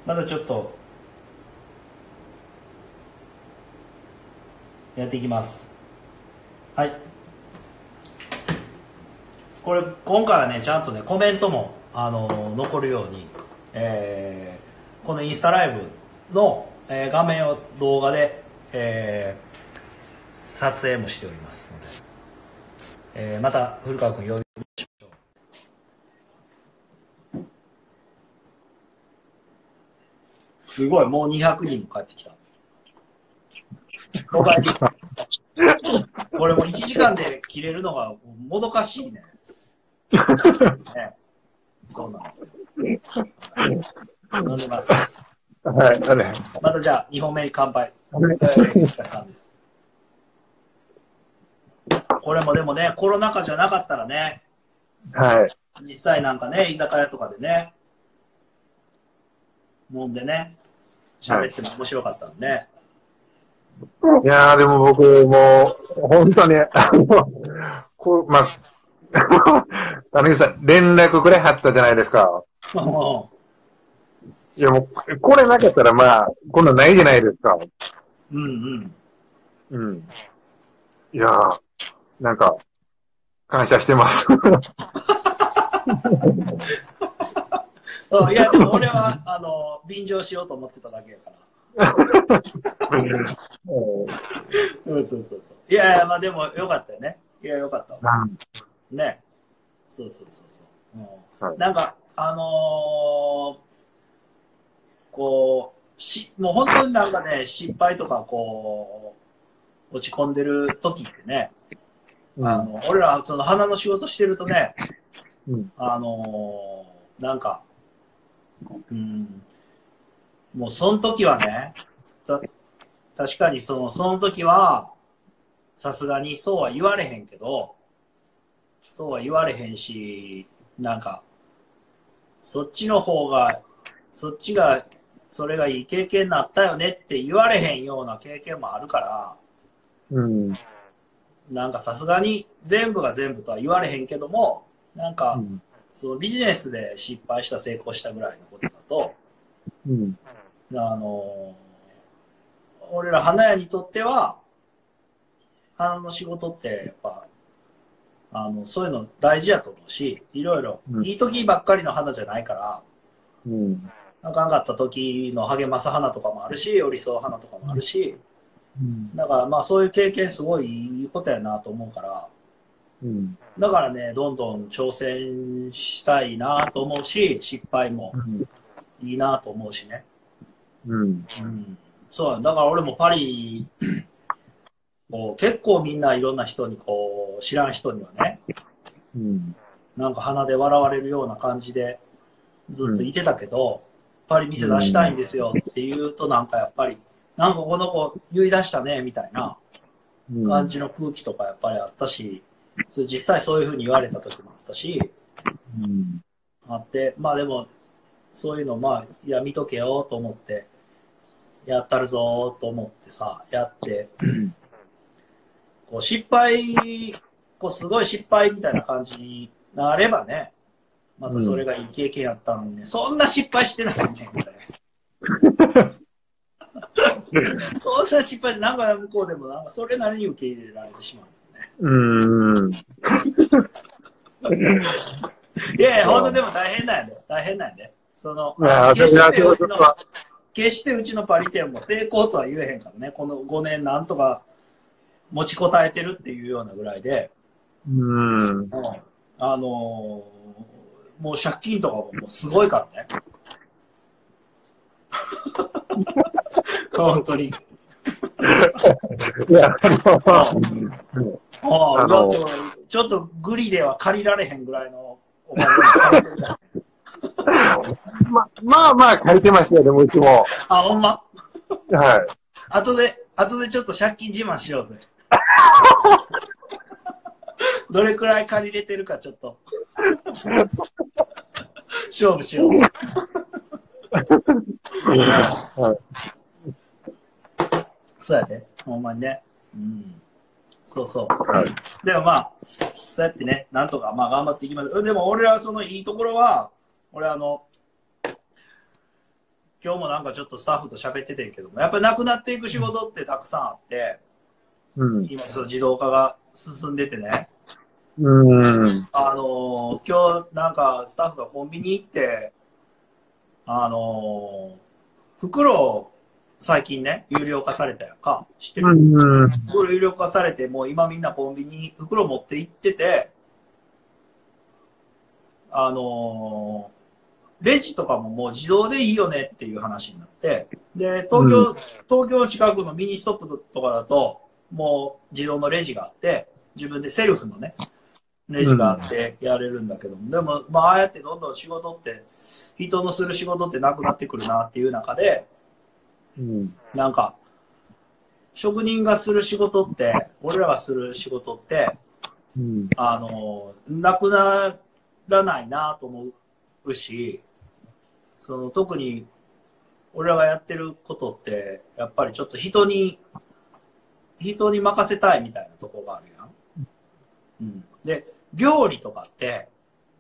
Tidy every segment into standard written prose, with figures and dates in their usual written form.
まだちょっとやっていきます。はい。これ今回はねちゃんとねコメントも残るように、このインスタライブの、画面を動画で、撮影もしておりますので、また古川君呼びましょう。すごい、もう200人も帰ってきた。これも1時間で切れるのがもどかしいね。ね、そうなんですよ。飲んでます。 はい、 またじゃあ2本目に乾杯。さんです。これもでもね、コロナ禍じゃなかったらね、 はい。 実際なんかね、居酒屋とかでね、飲んでね、喋っても面白かったんでね。 いやー、でも僕もう、本当に、まあ、谷口さん、連絡くれはったじゃないですか。いやもう、これなかったらまあ、こんなんないじゃないですか。 うんうん。 うん。いやー、なんか、感謝してます。 いや、でも俺は、便乗しようと思ってただけやから。そうそうそうそう。いやいや、まあでもよかったよね。いや、よかった。ね。そうそうそうそう。 はい、 なんか、こう、もう本当になんかね、失敗とかこう、落ち込んでる時ってね、俺らその花の仕事してるとね、なんか、もうその時はね、確かにその時は、さすがにそうは言われへんけど、そうは言われへんし、なんか、そっちの方が、そっちが、それがいい経験になったよねって言われへんような経験もあるから、なんかさすがに全部が全部とは言われへんけども、なんか、そのビジネスで失敗した成功したぐらいのことだと、俺ら花屋にとっては、花の仕事ってやっぱ、そういうの大事やと思うし、いろいろ、いい時ばっかりの花じゃないから、あかんかった時の励ます花とかもあるし、寄り添う花とかもあるし、だからまあそういう経験すごいいいことやなと思うから、だからね、どんどん挑戦したいなと思うし、失敗もいいなと思うしね。そうだから俺もパリ、こう結構みんないろんな人にこう、知らん人にはね、なんか鼻で笑われるような感じでずっといてたけど、パリ店出したいんですよって言うとなんかやっぱり、なんかこの子言い出したねみたいな感じの空気とかやっぱりあったし、実際そういうふうに言われた時もあったし、あって、まあでもそういうのまあ、いや見とけよと思って、やったるぞと思ってさ、やって、こう失敗、こうすごい失敗みたいな感じになればね、またそれがいい経験やったのにね、そんな失敗してないね、みたいな。そんな失敗、なんか向こうでもなんかそれなりに受け入れられてしまう、ね。いやいや、本当でも大変なんやで、大変なんやで。決してうちのパリ店も成功とは言えへんからね、この5年なんとか持ちこたえてるっていうようなぐらいで、もう借金とかもすごいからね。本当に。いや、ちょっとグリでは借りられへんぐらいのお金を借りてるから。 まあまあ借りてましたよ、でもうちも。 あ、ほんま？ はい。 後でちょっと借金自慢しようぜ。どれくらい借りれてるかちょっと。勝負しようぜ。そうやで、ほんまにね。そうそう。でもまあ、そうやってね、なんとかまあ頑張っていきます。でも俺はそのいいところは、俺今今日もなんかちょっとスタッフと喋っててんけども、やっぱりなくなっていく仕事ってたくさんあって、 うん。 今その自動化が進んでてね、 うん。 今日なんかスタッフがコンビニ行って、袋最近ね、有料化されたやんか。知ってる？ うん。 袋有料化されて、もう今みんなコンビニ袋持って行ってて、レジとかももう自動でいいよねっていう話になって、で、東京の近くのミニストップとかだと、もう自動のレジがあって、自分でセルフのね、レジがあってやれるんだけども、でも、まあ、ああやってどんどん仕事って、人のする仕事ってなくなってくるなっていう中で、なんか、職人がする仕事って、俺らがする仕事って、なくならないなと思うし、特に俺らがやってることって、やっぱりちょっと人に任せたいみたいなとこがあるやん。うん、で、料理とかって、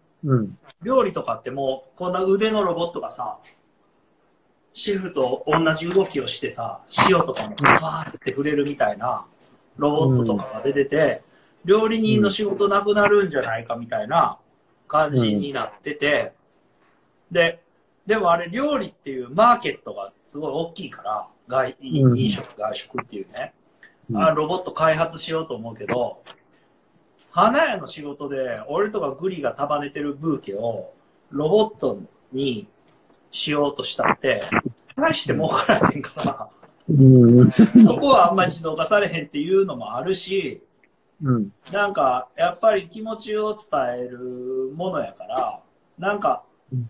もうこんな腕のロボットがさ、シェフと同じ動きをしてさ、塩とかもファーって触れるみたいなロボットとかが出てて、料理人の仕事なくなるんじゃないかみたいな感じになってて、でもあれ料理っていうマーケットがすごい大きいから、飲食、外食っていうね、ロボット開発しようと思うけど、花屋の仕事で俺とかグリが束ねてるブーケをロボットにしようとしたって、大して儲からへんから、そこはあんまり自動化されへんっていうのもあるし、なんかやっぱり気持ちを伝えるものやから、なんか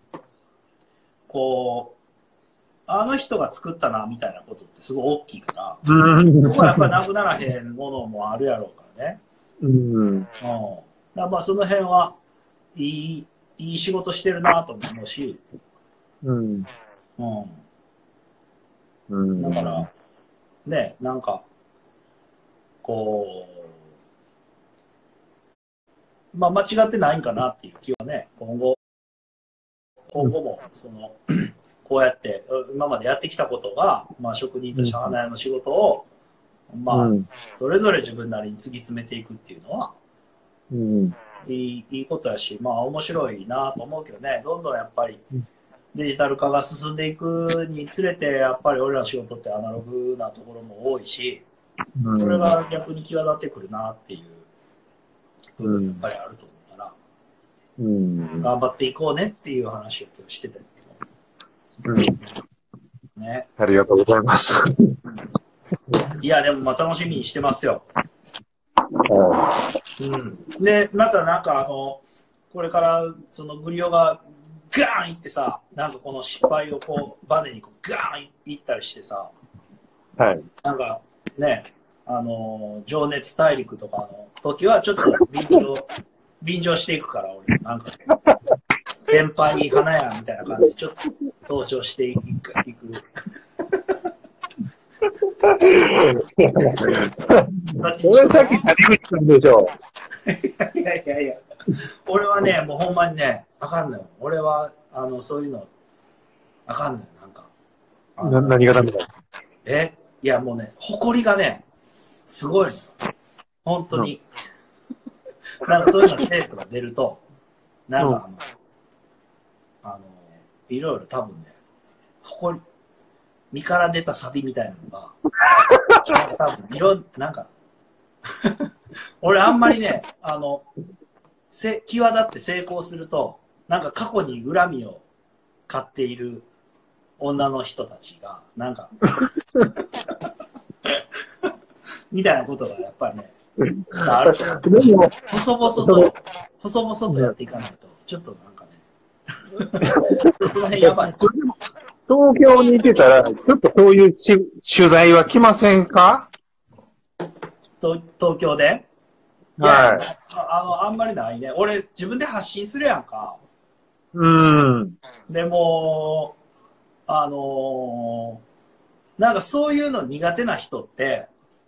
こう、あの人が作ったなみたいなことってすごい大きいから、そこはやっぱりなくならへんものもあるやろうからね。だからまあその辺はいい仕事してるなと思うし、だからね、なんかこう、まあ間違ってないんかなっていう気はね、今後もこうやって今までやってきたことが、まあ、職人として花屋の仕事を、まあそれぞれ自分なりに突き詰めていくっていうのは、いいことやし、まあ面白いなと思うけどね、どんどんやっぱりデジタル化が進んでいくにつれて、やっぱり俺らの仕事ってアナログなところも多いし、それが逆に際立ってくるなっていう部分やっぱりあると思うから、頑張っていこうねっていう話を今日してたんですよ。ね。 ありがとうございます。 いや、でもまあ楽しみにしてますよ。で、またなんかこれからそのグリオがガーンいってさ、なんかこの失敗をこうバネにこうガーンいったりしてさ、なんかね、情熱大陸とかの時はちょっと便乗していくから俺なんか、先輩花屋みたいな感じでちょっと登場していく。 俺さっき谷口さんでしょ。 いや。俺はね、もうほんまにね、あかんのよ。俺は、そういうの、あかんのよ、なんか。 何がダメだ？ いや、もうね、誇りがね、すごいのよ。本当に。なんかそういうのテープが出ると、なんかいろいろ多分ね、身から出たサビみたいなのが、多分なんか、俺あんまりね、際立って成功すると、なんか過去に恨みを買っている女の人たちが、なんか、みたいなことがやっぱりね、ちょっとあると。細々とやっていかないと、ちょっとなんかね、その辺やばい。 東京にいてたら、ちょっとそういう取材は来ませんか？ 東京で？ はい。 あんまりないね。俺、自分で発信するやんか。でも、なんかそういうの苦手な人って、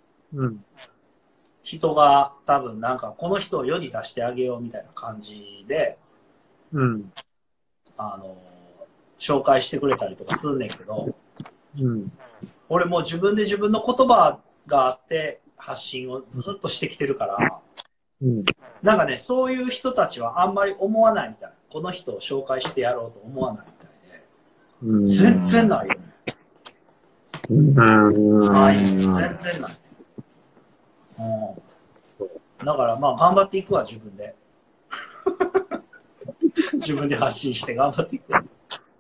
人が多分なんかこの人を世に出してあげようみたいな感じで、 紹介してくれたりとかすんねんけど、 うん。 俺もう自分で自分の言葉があって発信をずっとしてきてるから、 うん。 なんかね、そういう人たちはあんまり思わないみたいな。この人を紹介してやろうと思わないみたいで。 うん。 全然ないよね。ない。全然ない。だからまあ頑張っていくわ、自分で。自分で発信して頑張っていくわ。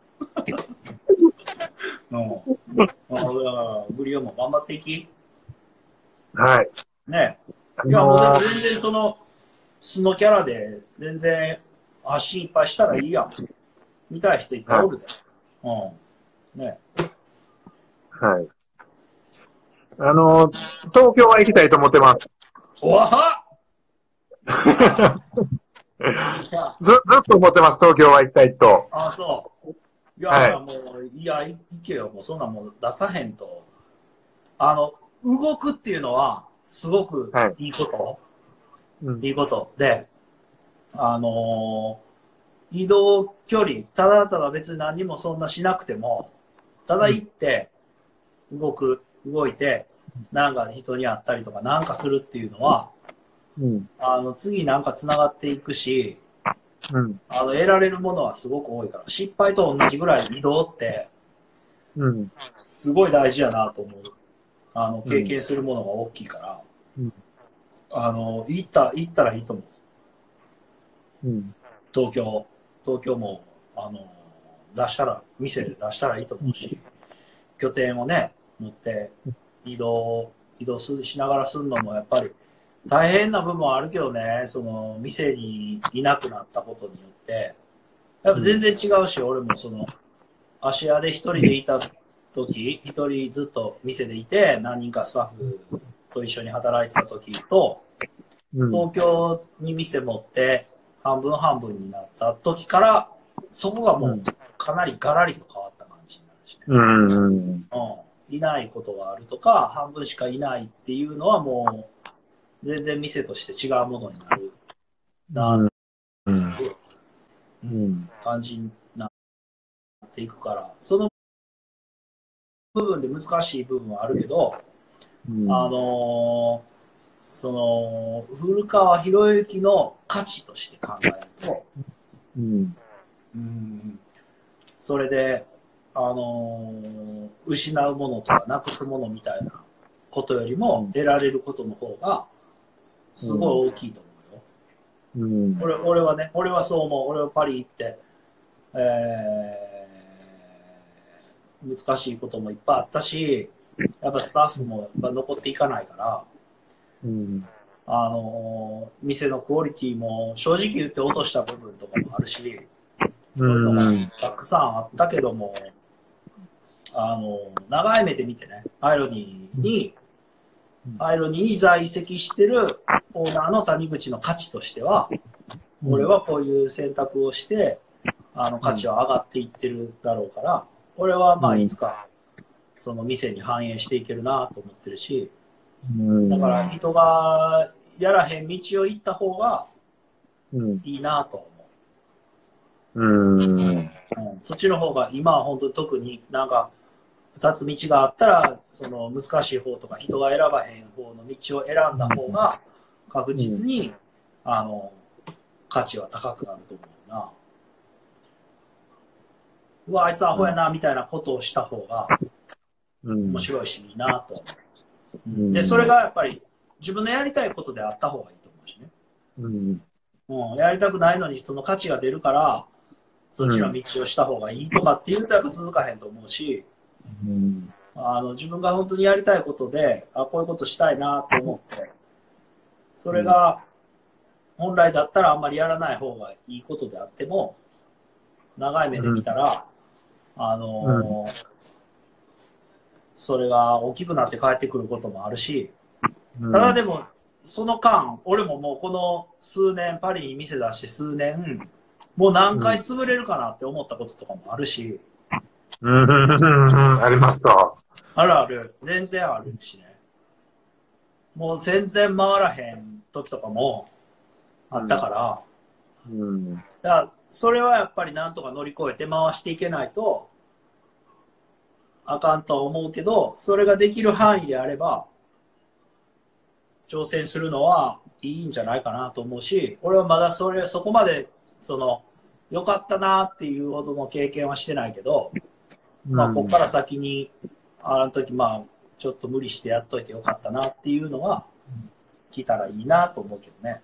だからブリオも頑張っていき。 はい。 ね。いやもう全然その素のキャラで全然発信いっぱいしたらいいやん。見たい人いっぱいおるで。ね。 はい。東京は行きたいと思ってます。 おわはずっと思ってます、東京は行きたいと。 あ、そう。いや、 はい、 もう、いや、行けよ。もうそんなもん出さへんと。動くっていうのは、すごくいいこと。はい、いいこと。で、移動距離、ただただ別に何もそんなしなくても、ただ行って、動いて、なんか人に会ったりとかなんかするっていうのは、次なんか繋がっていくし、得られるものはすごく多いから、失敗と同じぐらい移動って、すごい大事やなと思う。経験するものが大きいから、行ったらいいと思う。東京も、店で出したらいいと思うし、拠点をね、持って移動しながらするのもやっぱり大変な部分はあるけどね、その店にいなくなったことによって、やっぱ全然違うし、俺もその芦屋で一人でいた時、一人ずっと店でいて、何人かスタッフと一緒に働いてた時と、東京に店持って半分半分になった時から、そこがもうかなりガラリと変わった感じになるしね。いないことがあるとか、半分しかいないっていうのはもう、全然店として違うものになるなって感じになっていくから、その部分で難しい部分はあるけど、その古川博之の価値として考えると、それで、失うものとかなくすものみたいなことよりも得られることの方がすごい大きいと思うよ。俺はそう思う。俺はパリ行って、難しいこともいっぱいあったし、やっぱスタッフもやっぱ残っていかないから、店のクオリティも正直言って落とした部分とかもあるし、そういうのがたくさんあったけども、長い目で見てね、アイロニーに在籍してるオーナーの谷口の価値としては、俺はこういう選択をして、価値は上がっていってるだろうから、これはまあいつか、その店に反映していけるなと思ってるし、だから人がやらへん道を行った方がいいなと思う。そっちの方が今は本当に特になんか2つ道があったらその難しい方とか人が選ばへん方の道を選んだ方が確実に価値は高くなると思うな。うわあいつアホやなみたいなことをした方が面白いしいいなと。でそれがやっぱり自分のやりたいことであった方がいいと思うしね。やりたくないのにその価値が出るからそっちの道をした方がいいとかっていうとやっぱ続かへんと思うし、自分が本当にやりたいことでこういうことしたいなと思ってそれが本来だったらあんまりやらない方がいいことであっても長い目で見たら、それが大きくなって帰ってくることもあるし、ただでもその間俺ももうこの数年パリに店出して数年もう何回潰れるかなって思ったこととかもあるし。 ありますか。 あるある。全然あるしね。もう全然回らへん時とかもあったから、 うん。 だからそれはやっぱりなんとか乗り越えて回していけないとあかんとは思うけど、それができる範囲であれば、挑戦するのはいいんじゃないかなと思うし、俺はまだそこまで、良かったなっていうほどの経験はしてないけど、まあ、ここから先に、あの時、まあ、ちょっと無理してやっといてよかったなっていうのは、来たらいいなと思うけどね。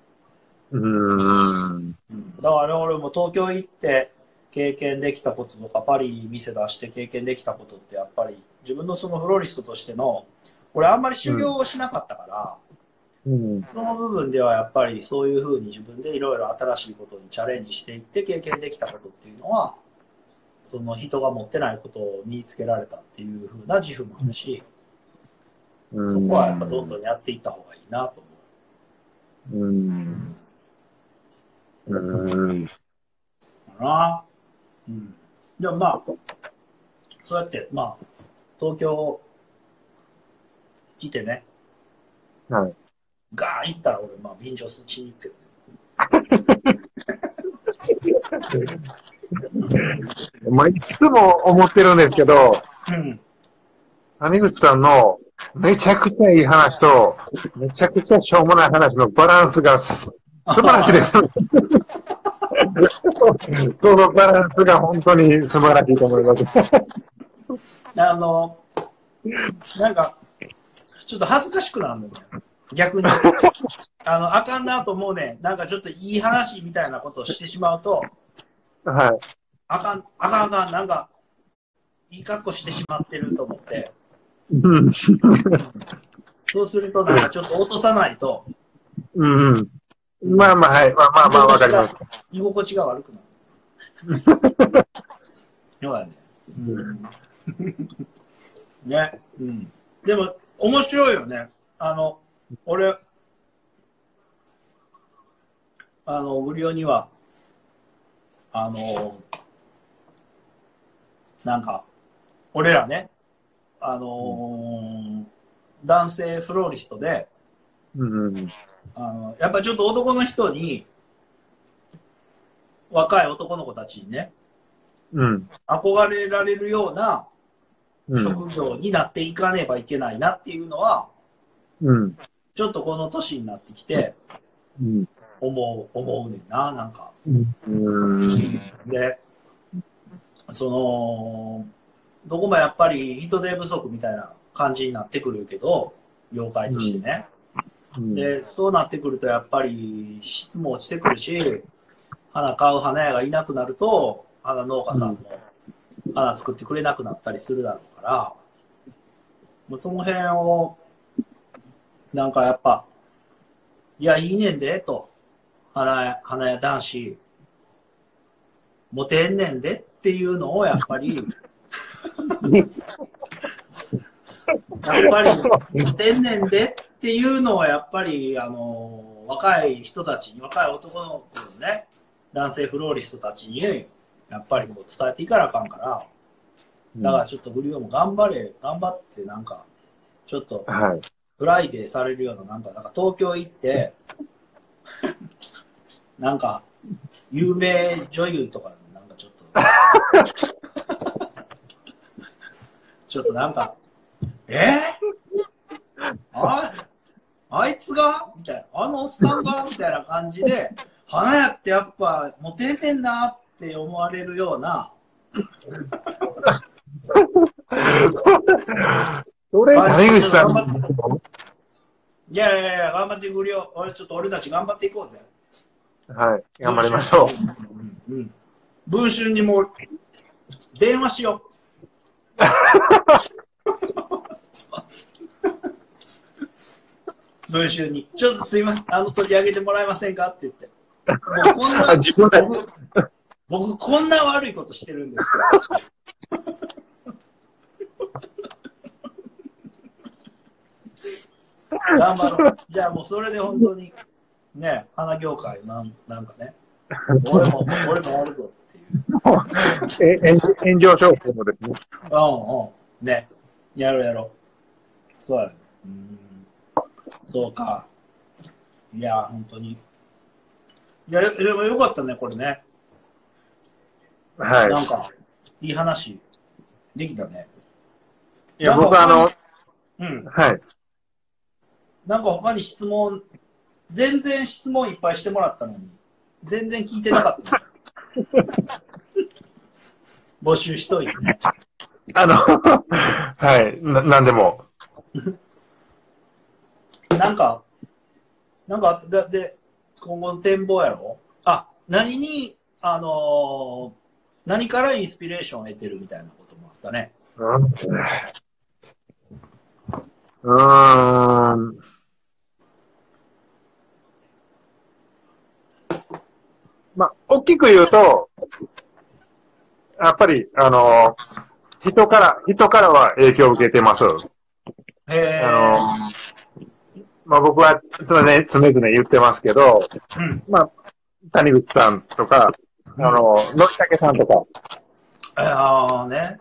だから俺も東京行って経験できたこととか、パリ店出して経験できたことってやっぱり自分のそのフロリストとしての、俺あんまり修行をしなかったから、その部分ではやっぱりそういうふうに自分でいろいろ新しいことにチャレンジしていって経験できたことっていうのは、その人が持ってないことを身につけられたっていうふうな自負もあるし、そこはやっぱどんどんやっていった方がいいなと思う。かな。でもまあ、そうやって、まあ、東京来てね、ガーン行ったら俺、まあ、便乗しに行くけどね。 いつも思ってるんですけど、谷口さんのめちゃくちゃいい話と、めちゃくちゃしょうもない話のバランスが素晴らしいです。そのバランスが本当に素晴らしいと思います。 なんか、ちょっと恥ずかしくなるのよ。逆に。あかんなと思うね。なんかちょっといい話みたいなことをしてしまうと、 はい。 あかん、なんか、いい格好してしまってると思って。そうすると、なんかちょっと落とさないと。 まあまあ、はい。まあ、わかります。 居心地が悪くなる。そうだね。ね。でも、面白いよね。俺、グリオには、なんか、俺らね、男性フローリストで、やっぱちょっと男の人に、若い男の子たちにね、憧れられるような職業になっていかねばいけないなっていうのは、ちょっとこの年になってきて、思うねんな、なんか。で、どこもやっぱり人手不足みたいな感じになってくるけど、業界としてね。で、そうなってくるとやっぱり質も落ちてくるし、花買う花屋がいなくなると、花農家さんも花作ってくれなくなったりするだろうから、その辺を、なんかやっぱ、いや、いいねんで、と。花屋男子、モテんねんでっていうのをやっぱり、モテんねんでっていうのはやっぱり、若い人たちに、若い男の子のね、男性フローリストたちに、やっぱりこう伝えていかなあかんから、だからちょっとグリオも頑張ってなんか、ちょっと、フライデーされるような、なんか東京行って、なんか、有名女優とか、なんかちょっと、ちょっとなんか、あいつがみたいな、あのおっさんがみたいな感じで、花屋ってやっぱモテてんなって思われるような、 それ、谷口さん。 いや、頑張ってくれよ。俺たち頑張っていこうぜ。 はい、頑張りましょう。文春にも電話しよう。文春に。ちょっとすいません、取り上げてもらえませんかって言って。もうこんな、僕こんな悪いことしてるんですけど。頑張ろう。じゃあもうそれで本当に、ね、花業界なんかね、俺もやるぞっていう。 炎上商法もですね。 ね、やろう。そうやね。そうか。いや、本当に。 いや、でもよかったね、これね。 はい。 なんか、いい話、できたね。 いや、僕うん。 はい。 なんか他に質問、全然質問いっぱいしてもらったのに、全然聞いてなかったね。募集しといてね。 はい。なんでも。 なんか、で、今後の展望やろあ、何からインスピレーションを得てるみたいなこともあったね。 うーん。まあ、大きく言うと、やっぱり、人からは影響を受けてます。 へまあ僕は常々言ってますけど、 うん。 まあ、谷口さんとか、のりたけさんとか、 ああね。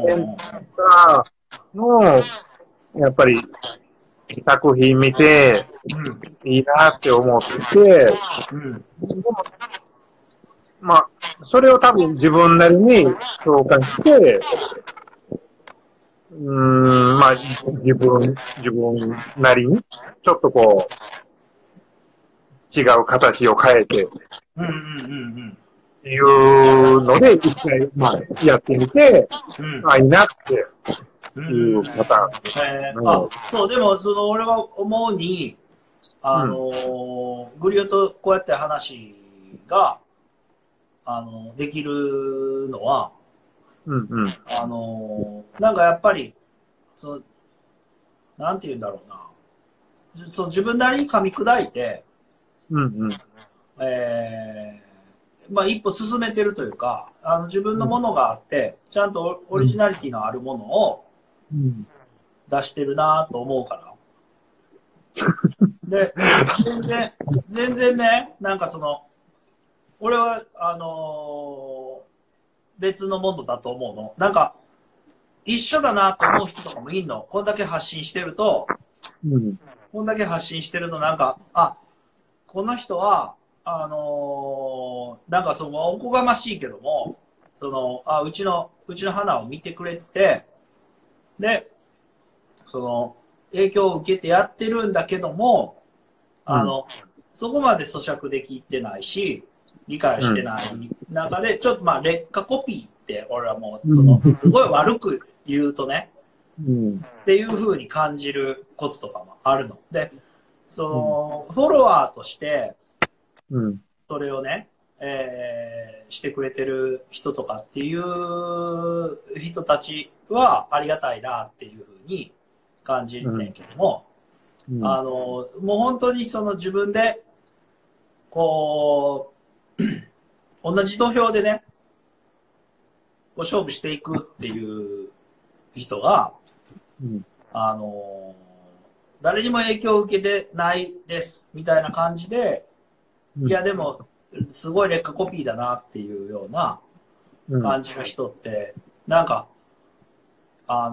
の、やっぱり作品見て、いいなって思ってて、まあ、それを多分自分なりに消化して、まあ、自分なりに、ちょっとこう、違う形を変えて、いうので、一回、まあ、やってみて、いいなっていうパターン。 あ、そう、でも、俺が思うに、グリオとこうやって話が、できるのは、なんかやっぱり、なんて言うんだろうな。自分なりに噛み砕いて、まあ一歩進めてるというか、自分のものがあって、ちゃんとオリジナリティのあるものを出してるなと思うから。で、全然ね、なんか俺は、別のものだと思うの。なんか、一緒だなと思う人とかもいんの。こんだけ発信してると、なんか、あ、この人は、なんかおこがましいけども、うちの花を見てくれてて、で、影響を受けてやってるんだけども、そこまで咀嚼できてないし、理解してない中で、ちょっとまあ劣化コピーって、俺はもう、すごい悪く言うとね、っていう風に感じることとかもあるの。で、フォロワーとして、それをね、してくれてる人とかっていう人たちはありがたいなっていう風に感じるんだけども、もう本当に自分で、こう、同じ土俵でね、勝負していくっていう人が、誰にも影響を受けてないですみたいな感じで、いやでもすごい劣化コピーだなっていうような感じの人って、なんかあ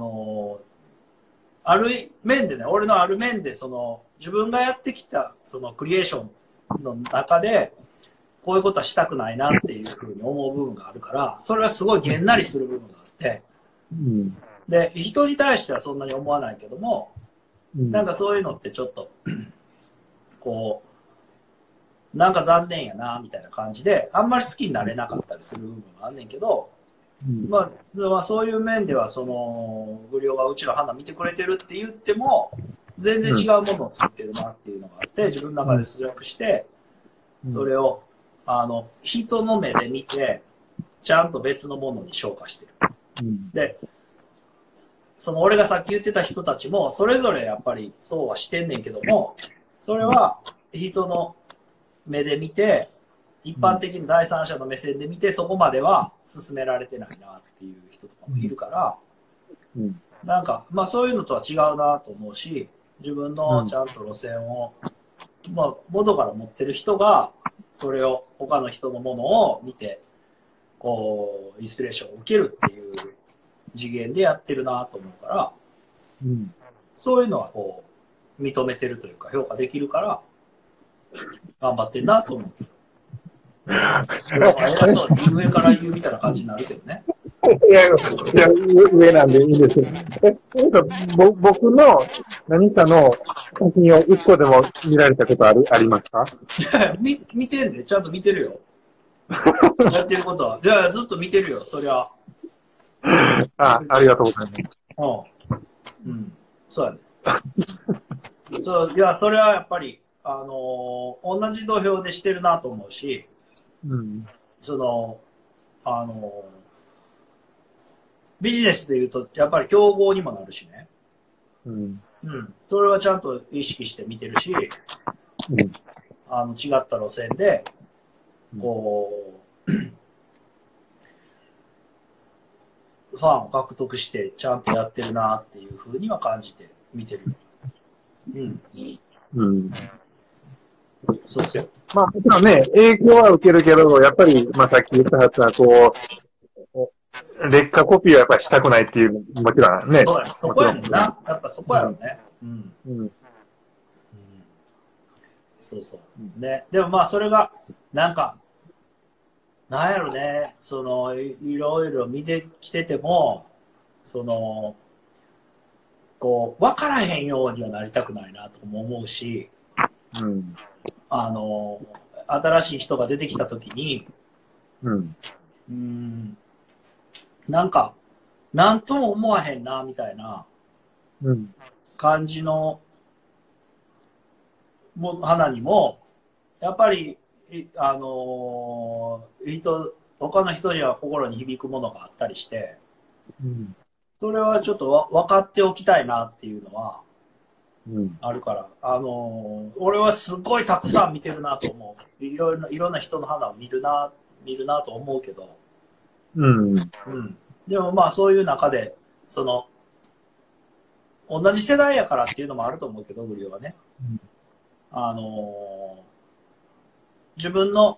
る面でね、俺のある面で自分がやってきたクリエーションの中でこういうことはしたくないなっていうふうに思う部分があるから、それはすごいげんなりする部分があって、で人に対してはそんなに思わないけども、なんかそういうのってちょっとこうなんか残念やなみたいな感じで、あんまり好きになれなかったりする部分があんねんけど、まあそういう面ではグリオがうちの花見てくれてるって言っても全然違うものを作ってるなっていうのがあって、自分の中で出力してそれを人の目で見てちゃんと別のものに昇華してる。で俺がさっき言ってた人たちもそれぞれやっぱりそうはしてんねんけども、それは人の目で見て、一般的に第三者の目線で見て、そこまでは進められてないなっていう人とかもいるから、なんか、まあそういうのとは違うなと思うし、自分のちゃんと路線を、まあ元から持ってる人が、それを他の人のものを見て、こう、インスピレーションを受けるっていう次元でやってるなと思うから、そういうのはこう、認めてるというか評価できるから、頑張ってんなと思う。 偉そうに上から言うみたいな感じになるけどね。 いや、上なんでいいんです僕の何かの写真を一個でも見られたことありますか？ 見てんで、ちゃんと見てるよ。やってることは。いや、ずっと見てるよ、そりゃ。 ありがとうございます。うん。そうやね。いや、それはやっぱり、同じ土俵でしてるなと思うし、 うん、 ビジネスで言うと、やっぱり競合にもなるしね。 うん。 うん。それはちゃんと意識して見てるし、 うん、 違った路線で、こう、ファンを獲得してちゃんとやってるなっていうふうには感じて見てる。うん。 うん。 そうですよ。 まあ、もちろんね、影響は受けるけど、やっぱり、まあさっき言ったやつは、劣化コピーはやっぱりしたくないっていう、もちろんね。 そうや、そこやねんな。やっぱそこやろね。うん。うん。そうそう。ね。でもまあ、それが、なんか、なんやろね、いろいろ見てきてても、こう、分からへんようにはなりたくないなとも思うし、 うん、 新しい人が出てきたときに、なんか、なんとも思わへんな、みたいな感じの、花にも、やっぱり、他の人には心に響くものがあったりして、それはちょっと分かっておきたいなっていうのは、あるから、俺はすごいたくさん見てるなと思う。いろんな人の花を見るなと思うけど、でもまあそういう中で、同じ世代やからっていうのもあると思うけど、グリオはね。自分の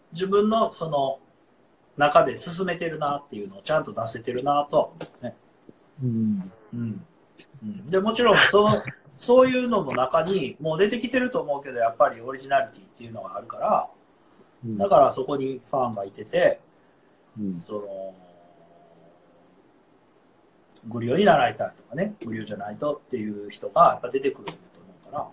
中で進めてるなっていうのをちゃんと出せてるなとは思うね。で、もちろんそういうのの中にもう出てきてると思うけど、やっぱりオリジナリティっていうのがあるから、だからそこにファンがいてて、グリオに習いたいとかね、グリオじゃないとっていう人がやっぱ出てくるんだと思うから、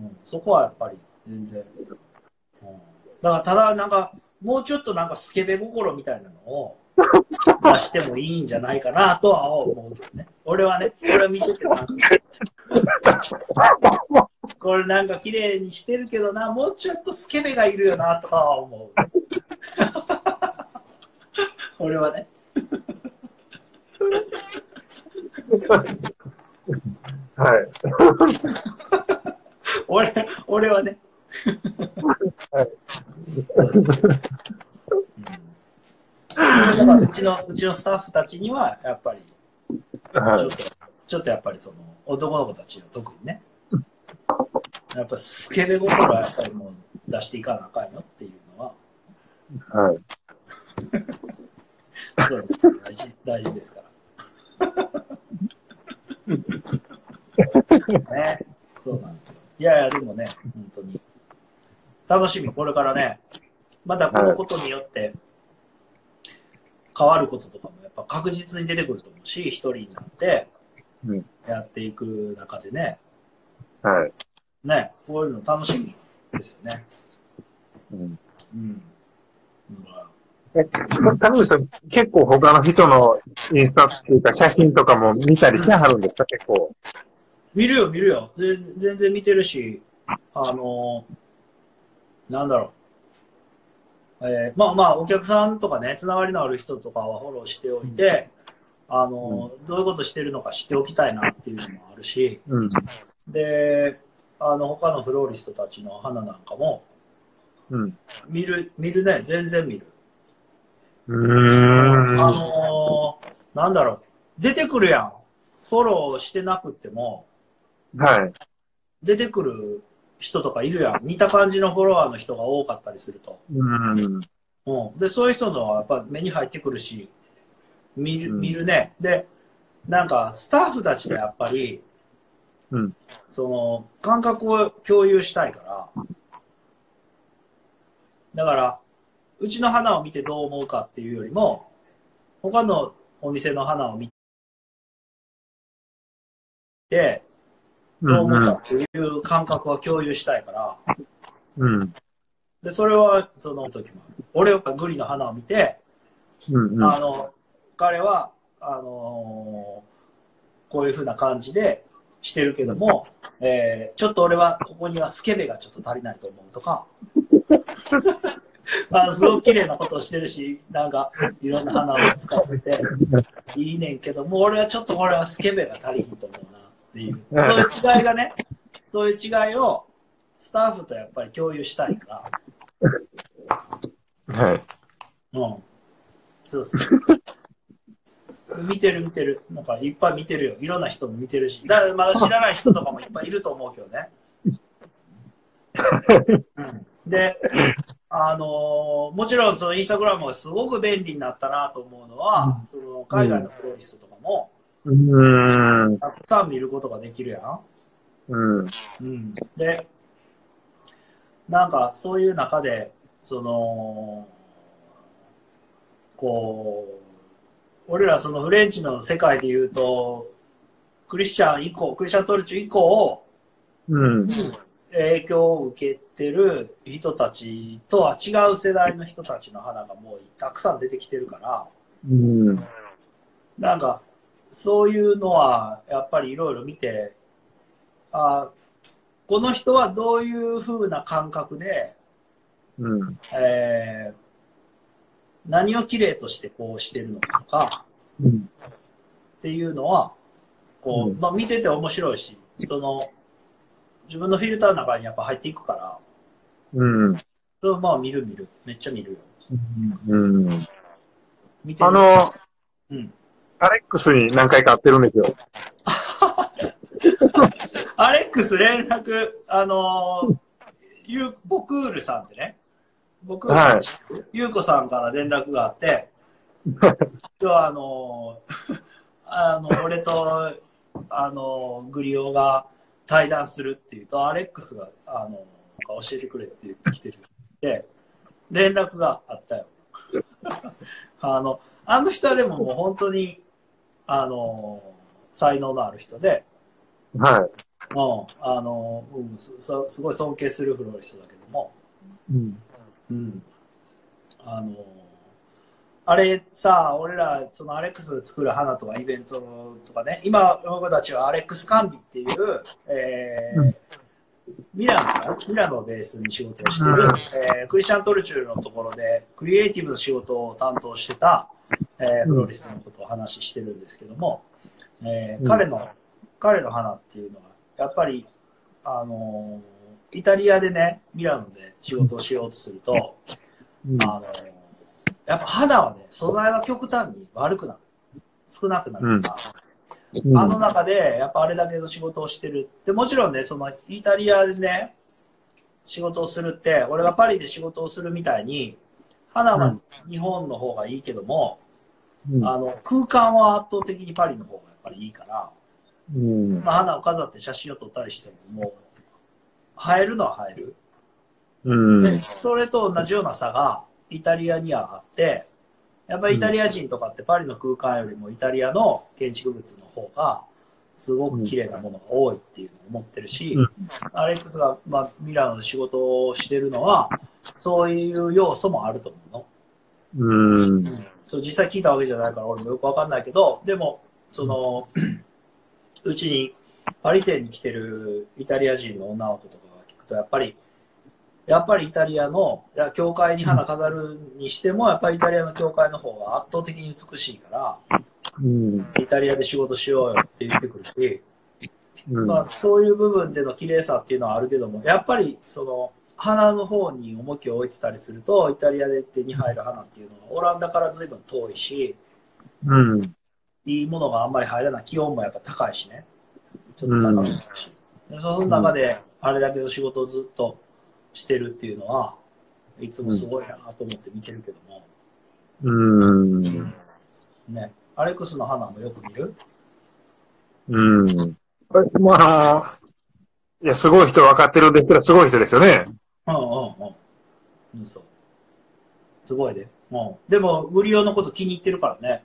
そこはやっぱり全然。だからただなんか、もうちょっとなんかスケベ心みたいなのを出してもいいんじゃないかなとは思うけどね。俺は見ててなんか、これなんか綺麗にしてるけどな、もうちょっとスケベがいるよなとかは思う。俺はね。 はい。 俺はね。 はい。 だからうちのスタッフたちにはやっぱりちょっとやっぱり男の子たちは特にね、やっぱスケベ心はやっぱりもう出していかなあかんよっていうのは、 はい。 そう大事ですから。ね、そうなんですよ。いやでもね、本当に楽しみ、これからね、またこのことによって変わることとかもやっぱ確実に出てくると思うし、一人になってやっていく中でね、 はい。 ね、こういうの楽しみですよね。 谷口さん、結構他の人のインスタっていうか写真とかも見たりしてはるんですか、結構。 見るよ。全然見てるし、なんだろう。まあ、お客さんとかね、つながりのある人とかはフォローしておいて、どういうことしてるのか知っておきたいなっていうのもあるし、で、他のフローリストたちの花なんかも、見るね、全然見る。なんだろう、出てくるやん。フォローしてなくっても、出てくる人とかいるやん。似た感じのフォロワーの人が多かったりすると。で、そういう人のはやっぱ目に入ってくるし、見るね。で、なんかスタッフたちとやっぱり、感覚を共有したいから、 だから、うちの花を見てどう思うかっていうよりも、他のお店の花を見て、どう思うかっていう感覚は共有したいから、 うん。 で、それは、その時もある。俺はグリの花を見て、彼は、こういう風な感じでしてるけども、ちょっと俺はここにはスケベがちょっと足りないと思うとか、すごく綺麗なことをしてるし、なんかいろんな花を使ってていいねんけども、俺はちょっとこれはスケベが足りひんと思うなっていう、そういう違いがね、そういう違いをスタッフとやっぱり共有したいから。はい。うん。そうそうそう。見てる。なんかいっぱい見てるよ。いろんな人も見てるし。だからまだ知らない人とかもいっぱいいると思うけどね。うん、で、もちろんそのインスタグラムがすごく便利になったなと思うのは、その海外のフロリストとかも、たくさん見ることができるやん。うん。で、なんかそういう中で、その、こう、俺らそのフレンチの世界で言うと、クリスチャントルチュ以降、影響を受けてる人たちとは違う世代の人たちの花がもうたくさん出てきてるから、なんかそういうのはやっぱりいろいろ見て、この人はどういう風な感覚で、何を綺麗としてこうしてるのかとか、っていうのはこう、見てて面白いし、その自分のフィルターの中にやっぱ入っていくから、それをまあ見る、めっちゃ見るよ。見てる。 アレックスに何回か会ってるんですよ。 アレックス連絡、ボクールさんってね、ゆうこさんから連絡があって、今日は俺と、グリオが対談するっていうと、アレックスが、教えてくれって言ってきてる。で、連絡があったよ。あの人はでももう本当に、才能のある人で、すごい尊敬するフロリストだけども、あれさ、俺ら、そのアレックス作る花とかイベントとかね、今、僕たちはアレックスカンビっていう、ミラノをベースに仕事をしてる、クリスチャン・トルチュールのところで、クリエイティブの仕事を担当してた、フロリストのことを話してるんですけども、彼の花っていうのは、やっぱり、イタリアでね、ミラノで仕事をしようとすると、やっぱ花はね、素材は極端に悪くなる。少なくなるから、あの中で、やっぱあれだけの仕事をしてる。で、もちろんね、そのイタリアでね、仕事をするって、俺がパリで仕事をするみたいに、花は日本の方がいいけども、空間は圧倒的にパリの方がやっぱりいいから、花を飾って写真を撮ったりしても、もう、映えるのは映える。で、それと同じような差が、イタリアにはあって、やっぱりイタリア人とかってパリの空間よりもイタリアの建築物の方がすごく綺麗なものが多いっていうのを思ってるし、アレックスが、ミラノで仕事をしてるのはそういう要素もあると思うの。そう実際聞いたわけじゃないから俺もよくわかんないけど、でもそのうちにパリ店に来てるイタリア人の女の子とかが聞くとやっぱりイタリアの教会に花飾るにしてもやっぱりイタリアの教会の方が圧倒的に美しいから、イタリアで仕事しようよって言ってくるし、そういう部分での綺麗さっていうのはあるけども、やっぱりその花の方に重きを置いてたりするとイタリアで手に入る花っていうのはオランダから随分遠いし、いいものがあんまり入らない。気温もやっぱ高いしね、ちょっと高いし、その中であれだけの仕事をずっとしてるっていうのはいつもすごいなと思って見てるけども、ね、アレックスの花もよく見る？ いや、すごい人分かってるんですけど、すごい人ですよね。 そう。 すごいで。もう。でも、グリオのこと気に入ってるからね。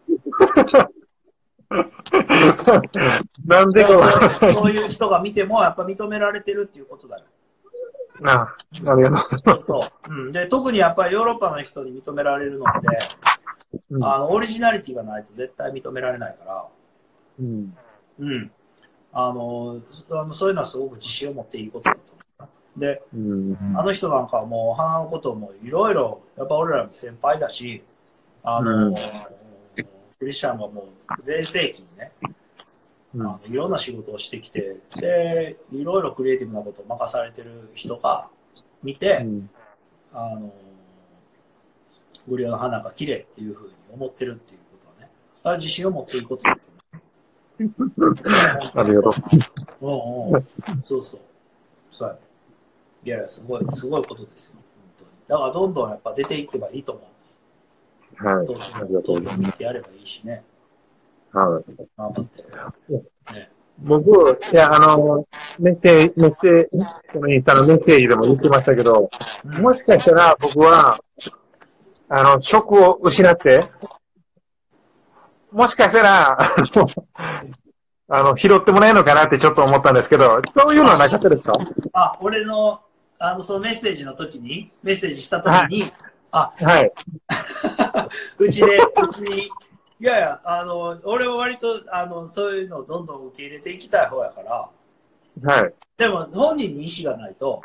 なんでかそういう人が見ても、やっぱ認められてるっていうことだよ。 ありがとうございます。 そう。うん。で、特にやっぱりヨーロッパの人に認められるのって、オリジナリティがないと絶対認められないから、うん。そういうのはすごく自信を持っていいことだと思う。で、あの人なんかはもう、花のこともいろいろ、やっぱ俺らの先輩だし、クリスチャンはもう全盛期にね、いろんな仕事をしてきて、で、いろいろクリエイティブなことを任されてる人が見て、グリオの花が綺麗っていうふうに思ってるっていうことはね、あれ自信を持っていいことだと思う。ありがとう。 そうそう。そうやね。いや、すごいことですよ。本当に。だからどんどんやっぱ出ていけばいいと思う。 はい。 ありがとうございます。やればいいしね。 はい。 頑張って。 ね、僕、いや、メッセージ、このインスタのメッセージでも言ってましたけど、もしかしたら僕は、職を失って、もしかしたら、拾ってもらえるのかなってちょっと思ったんですけど、そういうのはなかったですか？ 俺の、そのメッセージの時に、メッセージした時に、 はい。 うちに、いやいや、俺は割と、そういうのをどんどん受け入れていきたい方やから、 はい。 でも、本人に意思がないと、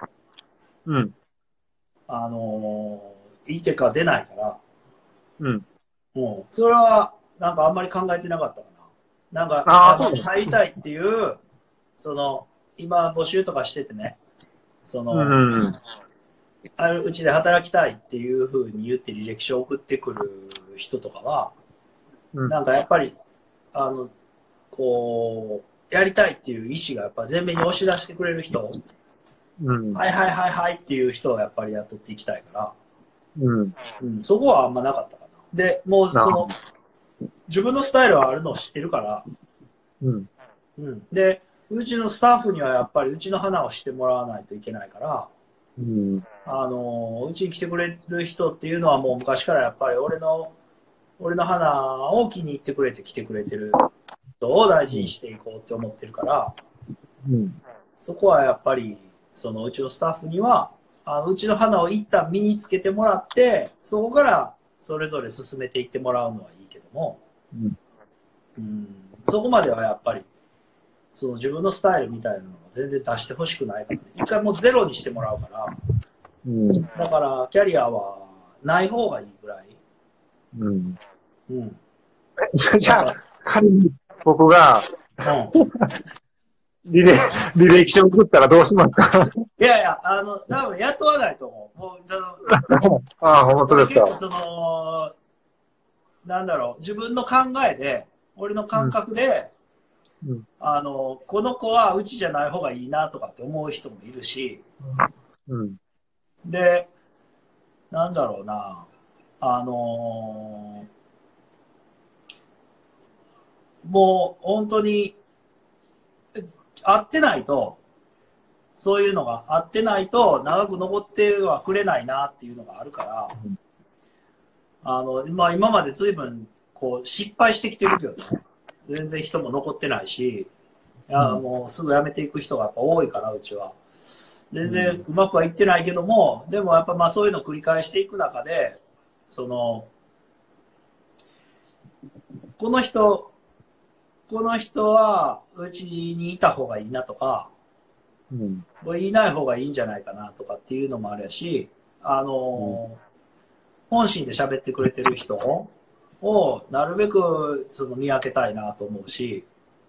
いい結果出ないから、もう、それは、なんかあんまり考えてなかったかな。なんか、入りたいっていう、今募集とかしててね、うちで働きたいっていうふうに言って履歴書を送ってくる人とかは、なんかやっぱり、やりたいっていう意思がやっぱ前面に押し出してくれる人、はいはいはいはいっていう人をやっぱり雇っていきたいから、そこはあんまなかったかな。で、もう自分のスタイルはあるのを知ってるから、で、うちのスタッフにはやっぱりうちの花をしてもらわないといけないから、うちに来てくれる人っていうのはもう昔からやっぱり俺の花を気に入ってくれて来てくれてる人を大事にしていこうって思ってるから、そこはやっぱりうちのスタッフにはうちの花を一旦身につけてもらってそこからそれぞれ進めていってもらうのはいいけども、そこまではやっぱり自分のスタイルみたいなのを全然出してほしくないからね。一回もうゼロにしてもらうから、だからキャリアはない方がいいぐらい。 じゃあ、仮に僕が、履歴書を送ったらどうしますか？ いやいや、多分雇わないと思う。もう本当ですか。 なんだろう、自分の考えで、俺の感覚で、この子はうちじゃない方がいいなとかって思う人もいるし、で、なんだろうな、もう本当に合ってないと、そういうのが合ってないと長く残ってはくれないなっていうのがあるから、今まで随分失敗してきてるけどね、全然人も残ってないし、もうすぐ辞めていく人がやっぱ多いから、うちは。全然うまくはいってないけども、でもやっぱそういうのを繰り返していく中で、この人はうちにいた方がいいなとか、いない方がいいんじゃないかなとかっていうのもあるし、本心で喋ってくれてる人をなるべく見分けたいなと思うし、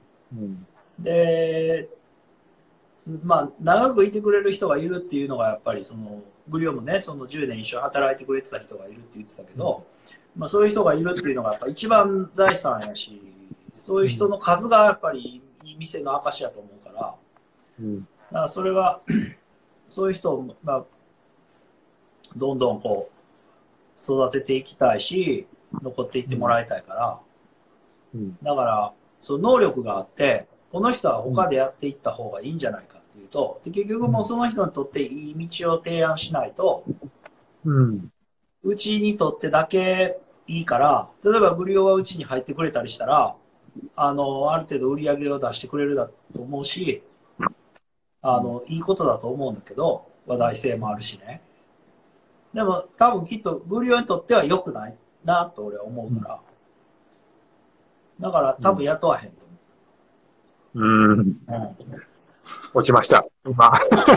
で、長くいてくれる人がいるっていうのがやっぱりグリオもね、10年一緒に働いてくれてた人がいるって言ってたけど、そういう人がいるっていうのがやっぱ一番財産やし、そういう人の数がやっぱりいい店の証やと思うから、だからそれはそういう人を、どんどん育てていきたいし、残っていってもらいたいから、だから能力があってこの人は他でやっていった方がいいんじゃないかっていうと、で結局もうその人にとっていい道を提案しないと、ううちにとってだけいいから、例えばグリオがうちに入ってくれたりしたら、ある程度売り上げを出してくれるだと思うし、いいことだと思うんだけど、話題性もあるしね。でも多分きっとグリオにとっては良くないなと俺は思うから。だから多分雇わへんと思う。落ちました。今。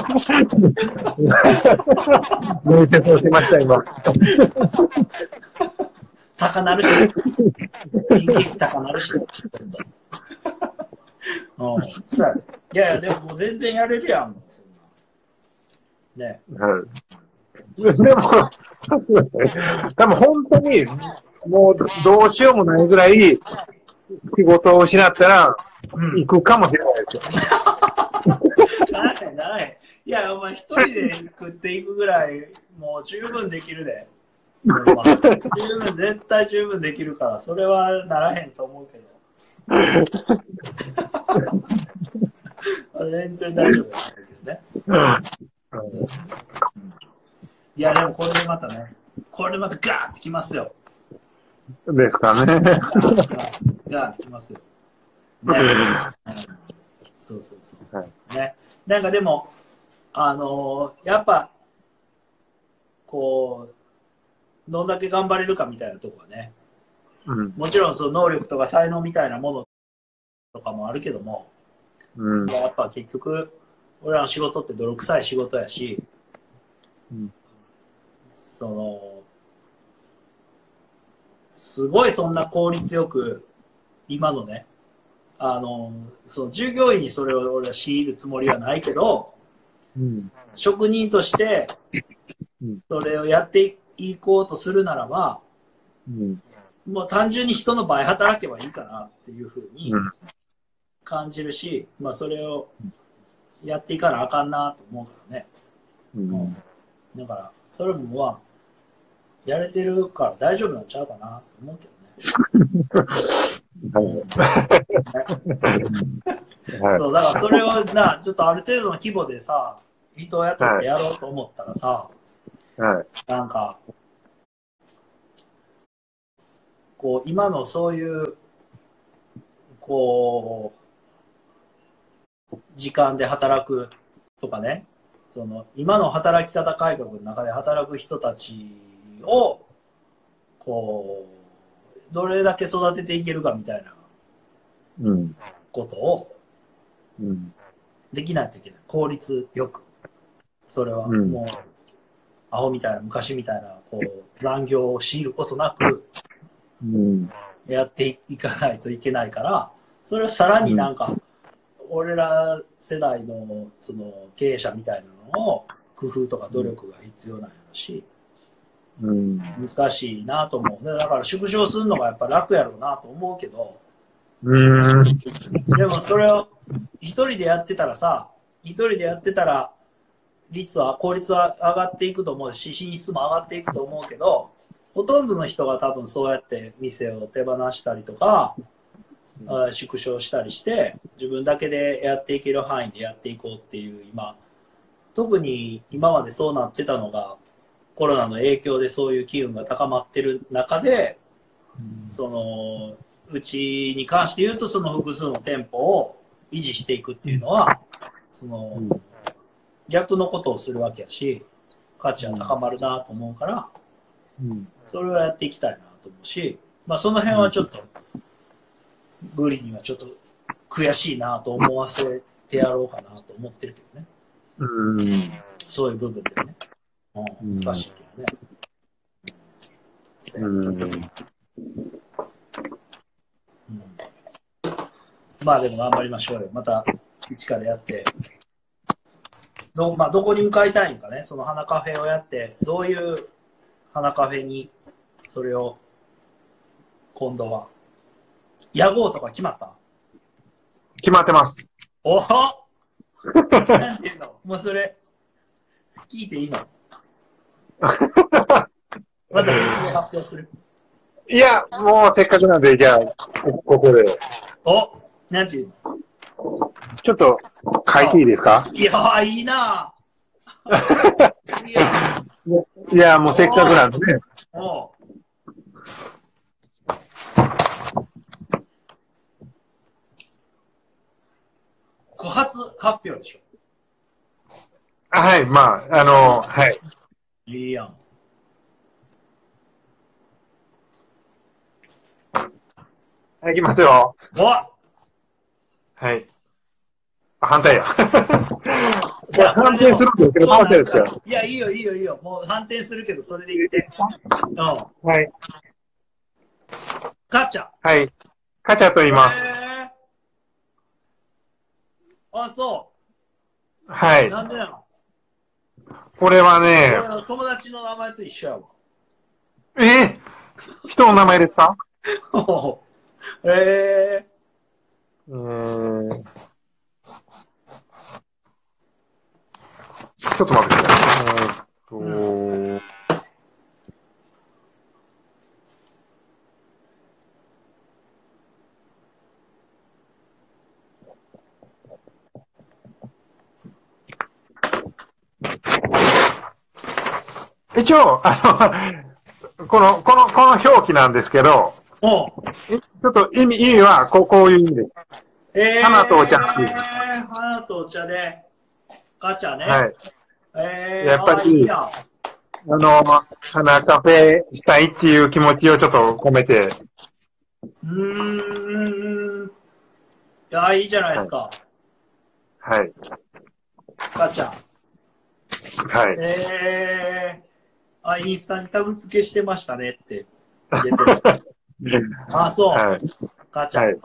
燃えて落ちました、今。 高なるし、人件費高なるし。いやいや、でももう全然やれるやん。ね。 でも、多分本当に、もうどうしようもないぐらい、仕事を失ったら、行くかもしれないですよ。 ない。いや、お前一人で食っていくぐらい、もう十分できるで。絶対十分できるから、それはならへんと思うけど。全然大丈夫ですけどね。いや、でもこれでまたガーってきますよ。 ですかね。 ガーってきますよ。ね、そう。ね。なんかでも、やっぱ、こう、どんだけ頑張れるかみたいなとこはね。もちろんその能力とか才能みたいなものとかもあるけども、やっぱ結局、俺らの仕事って泥臭い仕事やし、すごいそんな効率よく、今のね、その従業員にそれを俺は強いるつもりはないけど、職人としてそれをやっていこうとするならば、もう単純に人の倍働けばいいかなっていうふうに感じるし、まあそれをやっていかなあかんなと思うからね。だからそれもまあやれてるから大丈夫なんちゃうかなと思うけどね。そう、だからそれをちょっとある程度の規模でさ、人を雇ってやろうと思ったらさ、なんか、こう、今のそういう、こう、時間で働くとかね、今の働き方改革の中で働く人たちを、こう、どれだけ育てていけるかみたいなことをできないといけない。効率よく。それはもう、アホみたいな、昔みたいな、こう、残業を強いることなく、やっていかないといけないから、それをさらになんか、俺ら世代のその経営者みたいなのを工夫とか努力が必要なんやろし、難しいなと思う。だから縮小するのがやっぱ楽やろうなと思うけど、でもそれを一人でやってたら効率は上がっていくと思うし、品質も上がっていくと思うけど、ほとんどの人が多分そうやって店を手放したりとか、縮小したりして、自分だけでやっていける範囲でやっていこうっていう特に今までそうなってたのが、コロナの影響でそういう機運が高まってる中で、うちに関して言うと、その複数の店舗を維持していくっていうのは、逆のことをするわけやし、価値は高まるなと思うから、それをやっていきたいなと思うし、まあその辺はちょっと、グリにはちょっと悔しいなと思わせてやろうかなと思ってるけどね。そういう部分でね。難しいけどね。まあでも頑張りましょうよ。また一からやって。どこに向かいたいんかね。その花カフェをやって、どういう花カフェにそれを今度は。屋号とか決まった？ 決まってます。 おぉなんていうの？もうそれ、聞いていいの？また別で発表する？ いや、もうせっかくなんで、じゃあ、ここで。 なんていうの？ ちょっと書いていいですか？ いや、いいなぁ。いや、 いや、もうせっかくなんでね。 初発表でしょ。 はい、まあ、はい。 いいやん。 はい、いきますよ。 はい 。反対や。 いや、 反転するんですけど、反転ですよ。 いや、いいよ、いいよ、いいよ。もう反転するけど、それで言って。うん。 はい。 カチャ。 はい。カチャと言います。 あ、そう。 はい。 なんでなの？ これはね、 俺の友達の名前と一緒やわ。 人の名前ですか？ちょっと待ってください。一応、この表記なんですけど、ちょっと意味はこういう意味です。花とお茶っていう。 花とお茶で、ガチャね。 はい。やっぱり、花カフェしたいっていう気持ちをちょっと込めて。 いや、いいじゃないですか。 はい。 ガチャ。 はい。 インスタにタグ付けしてましたねって出てる。あ、そう。はい、ガチャ。はい、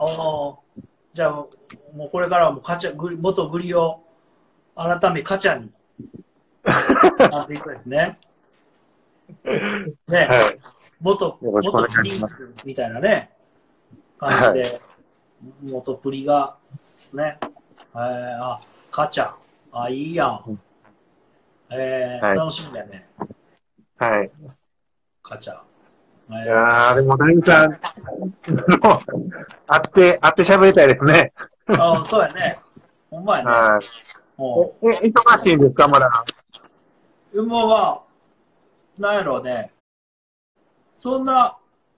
じゃあ、もうこれからはもう元グリを改めカチャになっていくですね。ね、はい、元プリンスみたいなね、感じで、はい、元プリが、ね、カチャ。いいやん。はい、楽しみだよね。 はい。 カチャ。 いやー、でも何か、会って喋りたいですね。 そうやね。ほんまやね。はい。 忙しいんですか、まだ。 もうは、なんやろうね。そんな、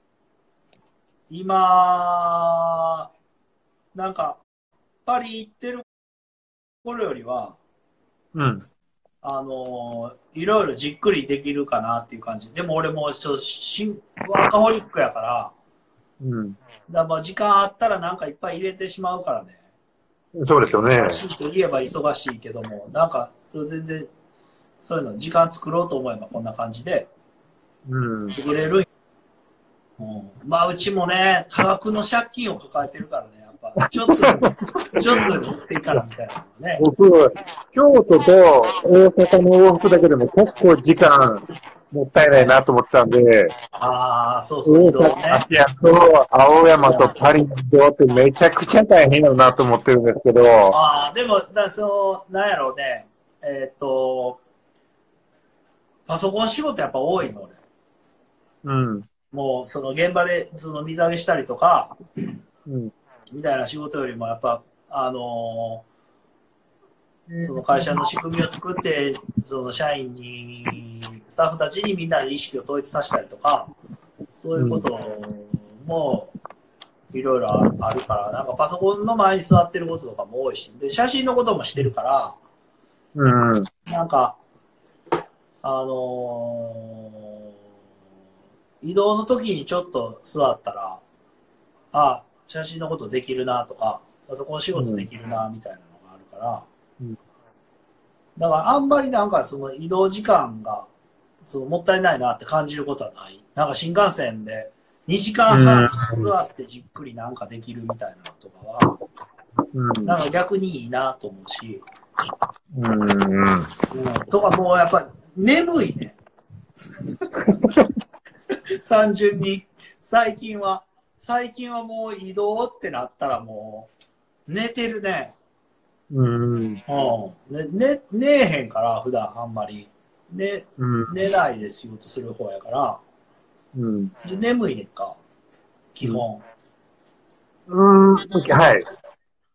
今、なんか、パリ行ってる頃よりは、 うん。 いろいろじっくりできるかなっていう感じ。でも俺もワーカホリックやから、 うん。 だから時間あったらなんかいっぱい入れてしまうからね。 そうですよね。 忙しいと言えば忙しいけども、なんか、全然、そういうの時間作ろうと思えばこんな感じで、作れる。まあ、うちもね、多額の借金を抱えてるからね、やっぱ、ちょっとでも持っていかなみたいなね。 僕、京都と大阪の往復だけでも結構時間もったいないなと思ってたんで、 そうそう、 大阪と青山とパリの移動ってめちゃくちゃ大変だなと思ってるんですけど。 でも、なんやろうね、パソコン仕事やっぱ多いの、俺。 うん。 もう、現場で、水揚げしたりとか、みたいな仕事よりも、やっぱ、その会社の仕組みを作って、社員に、スタッフたちにみんなで意識を統一させたりとか、そういうことも、いろいろあるから、なんかパソコンの前に座ってることとかも多いし、で、写真のこともしてるから、なんか、移動の時にちょっと座ったら、写真のことできるなとか、パソコン仕事できるなみたいなのがあるから、だからあんまりなんかその移動時間がもったいないなって感じることはない。なんか新幹線で2時間半座ってじっくりなんかできるみたいなのとかは、なんか逆にいいなと思うし、とかもうやっぱり眠いね。単純に最近はもう移動ってなったらもう寝てるね。寝えへんから普段あんまり寝ないで仕事する方やから、眠いねんか基本。 はい。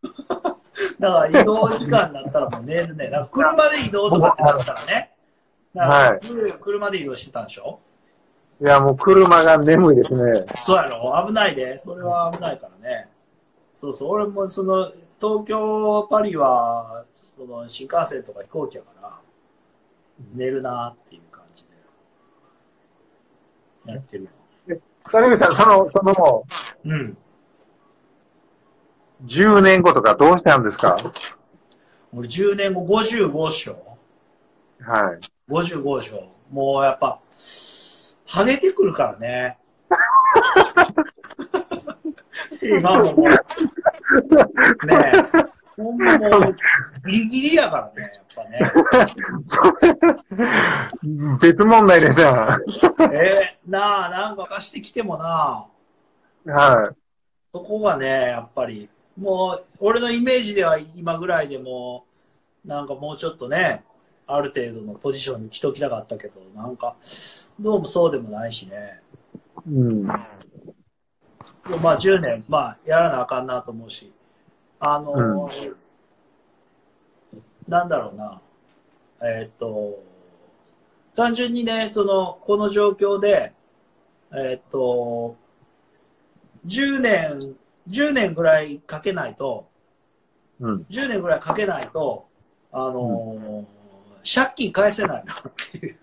だから移動時間になったらもう寝るね。なんか車で移動とかってなったらね、 はい。 車で移動してたんでしょ？ いや、もう車が眠いですね。 そうやろ？危ないで。それは危ないからね。そうそう。俺も東京、パリは、新幹線とか飛行機やから、寝るなっていう感じでやってるよ。 谷口さん、 うん。 10年後とかどうしたんですか？ 俺10年後55っしょ。 はい。 55でしょ。もうやっぱ、ハゲてくるからね。今ももう、ねえ、ほんまもう、ギリギリやからね、やっぱね。別問題ですよ。 なんか貸してきてもな、 はい。 そこがね、やっぱり、もう、俺のイメージでは今ぐらいでも、なんかもうちょっとね、ある程度のポジションに来ときたかったけど、なんか、どうもそうでもないしね。 うん。 まあ10年、まあやらなあかんなと思うし、 うん。 なんだろうな、単純にね、この状況で、10年、10年ぐらいかけないと、 うん。 10年ぐらいかけないと、借金返せないなっていう。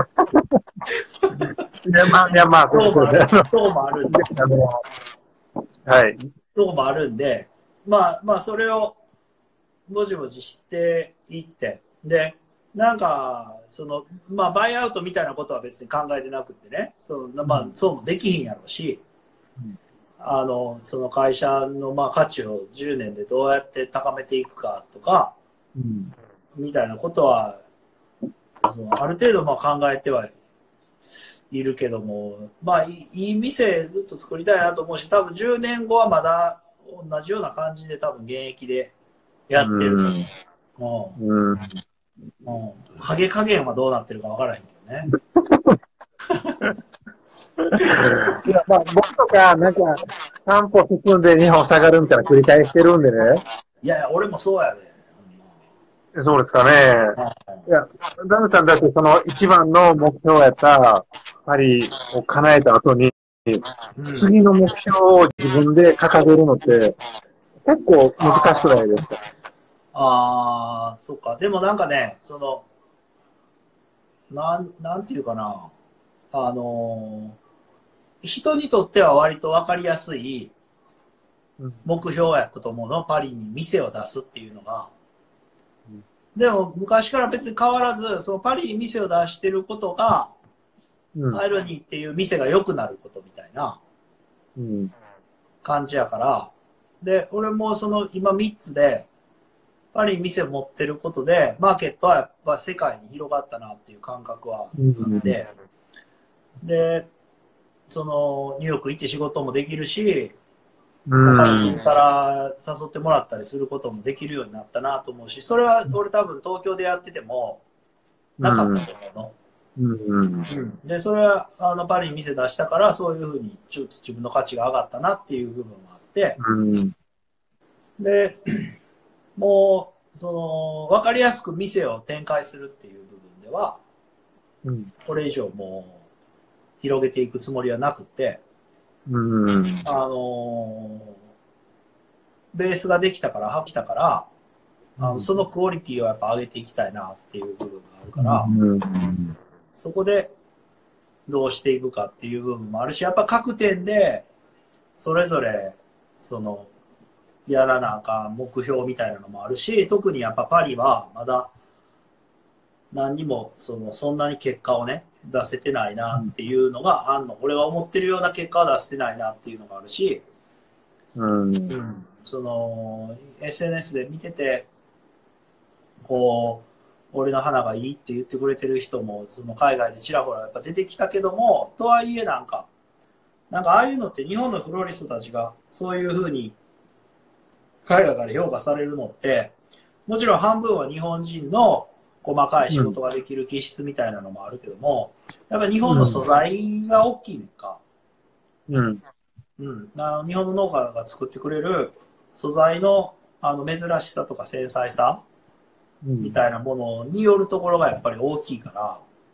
いや、まあ、 そうもある、 ね。 そうもあるんですよ。 はい。 そうもあるんで、まあ、それを、ぼちぼちしていって、で、なんか、まあ、バイアウトみたいなことは別に考えてなくてね、まあ、そうもできひんやろうし、その会社のまあ価値を10年でどうやって高めていくかとか、みたいなことは、ある程度まあ考えてはいるけども、まあ、いい店ずっと作りたいなと思うし、多分10年後はまだ同じような感じで多分現役でやってる。ハゲ加減はどうなってるかわからへんけどね。 いや、まあ、僕とか、なんか、3歩進んで2歩下がるみたいな繰り返してるんでね。 いやいや、俺もそうやで。 そうですかね。いや、ダムさんだってその一番の目標やったパリを叶えた後に、次の目標を自分で掲げるのって結構難しくないですか？ ああ、そっか。でもなんかね、なんていうかな。人にとっては割と分かりやすい目標やったと思うの。パリに店を出すっていうのが。でも昔から別に変わらず、パリに店を出してることが、アイロニーっていう店が良くなることみたいな感じやから。で、俺も今3つで、パリに店を持ってることで、マーケットはやっぱ世界に広がったなっていう感覚はあって、で、ニューヨーク行って仕事もできるし、他の人から誘ってもらったりすることもできるようになったなと思うし、それは俺多分東京でやっててもなかったと思うの。で、それはパリに店出したから、そういうふうにちょっと自分の価値が上がったなっていう部分もあって、で、もう、分かりやすく店を展開するっていう部分では、これ以上もう広げていくつもりはなくて、ベースができたから、来たから、そのクオリティをやっぱ上げていきたいなっていう部分があるから、そこでどうしていくかっていう部分もあるし、やっぱ各店でそれぞれやらなあかん目標みたいなのもあるし、特にやっぱパリはまだ何にもそんなに結果をね出せてないなっていうのがあんの。俺は思ってるような結果は出してないなっていうのがあるし、SNS で見ててこう俺の花がいいって言ってくれてる人も海外でちらほらやっぱ出てきたけども、とはいえなんかああいうのって日本のフロリストたちがそういう風に海外から評価されるのって、もちろん半分は日本人の細かい仕事ができる気質みたいなのもあるけども、やっぱり日本の素材が大きいねんか。日本の農家が作ってくれる素材の珍しさとか繊細さみたいなものによるところがやっぱり大きいから、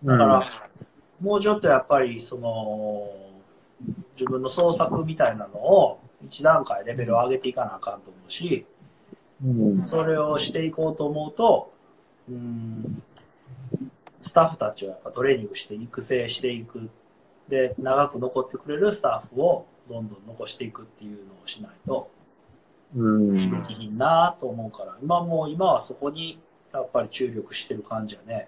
だから、もうちょっとやっぱり、自分の創作みたいなのを一段階レベルを上げていかなあかんと思うし、それをしていこうと思うと、スタッフたちはやっぱトレーニングして育成していく。で、長く残ってくれるスタッフをどんどん残していくっていうのをしないと、できひんなと思うから、今はそこにやっぱり注力してる感じやね。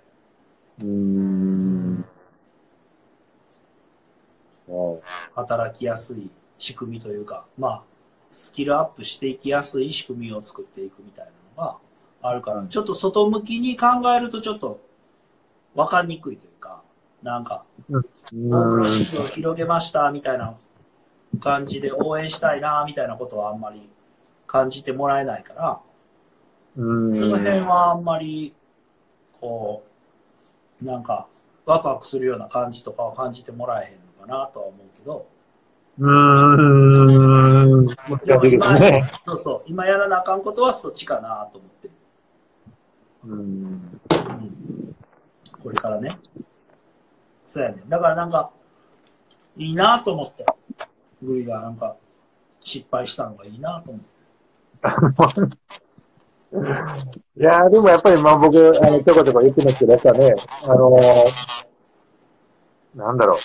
働きやすい仕組みというか、スキルアップしていきやすい仕組みを作っていくみたいなのがあるから、ちょっと外向きに考えるとちょっと分かりにくいというか、なんか、大黒市場を広げましたみたいな感じで応援したいなみたいなことはあんまり感じてもらえないから、その辺はあんまり、なんか、ワクワクするような感じとかを感じてもらえへんのかなとは思うけど。でも今やらなあかんことはそっちかなと思ってる。これからね。そうやね。だからなんか、いいなと思って。グリがなんか、失敗したのがいいなと思って。 いやでもやっぱり僕、ちょこちょこ言ってますけど、やっぱね、なんだろう。